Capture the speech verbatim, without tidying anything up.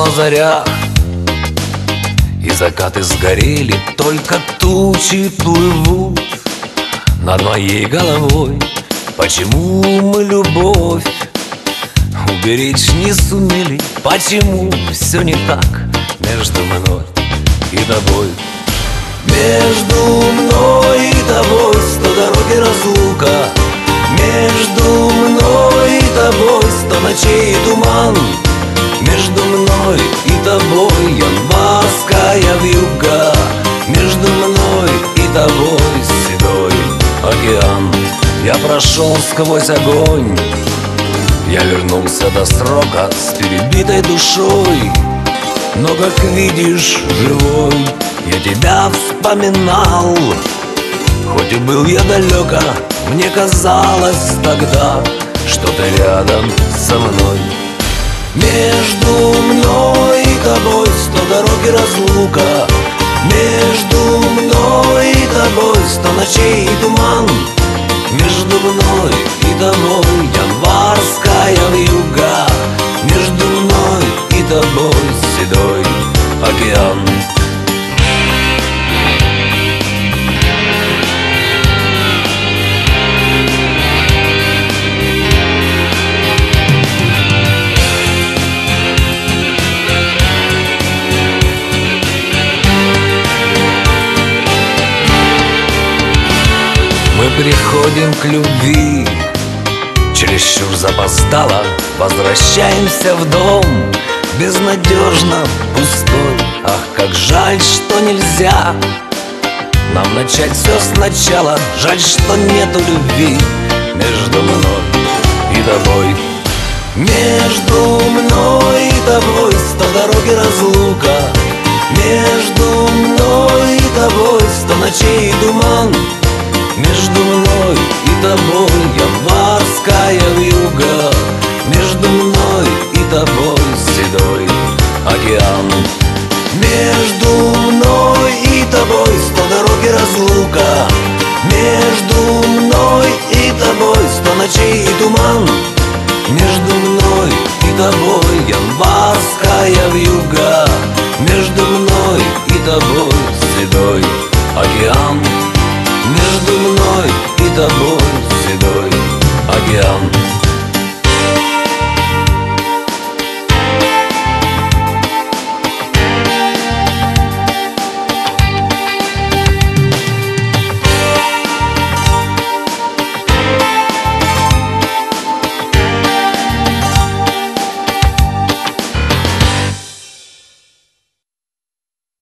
Встала заря, и закаты сгорели, только тучи плывут над моей головой. Почему мы любовь уберечь не сумели? Почему все не так между мной и тобой? Между мной и тобой сто дорог и разлука, между мной и тобой сто ночей и туман, между мной и тобой январская вьюга, между мной и тобой седой океан. Я прошел сквозь огонь, я вернулся до срока с перебитой душой, но, как видишь, живой я тебя вспоминал. Хоть и был я далеко, мне казалось тогда, что ты рядом со мной. Между мной и тобой сто дорог и разлука, между мной и тобой сто ночей и туман, между мной и тобой январская вьюга, между мной и тобой седой океан. Мы приходим к любви, чересчур запоздало возвращаемся в дом, безнадежно пустой. Ах, как жаль, что нельзя нам начать все сначала. Жаль, что нету любви между мной и тобой. Между мной и тобой сто дорог и разлука, между мной и тобой сто ночей и туман, между мной и тобой январская вьюга, между мной и тобой седой океан. Между мной и тобой сто дорог и разлука, между мной и тобой сто ночей и туман, между мной и тобой январская вьюга, между мной и тобой седой океан. Между мной и тобой седой океан.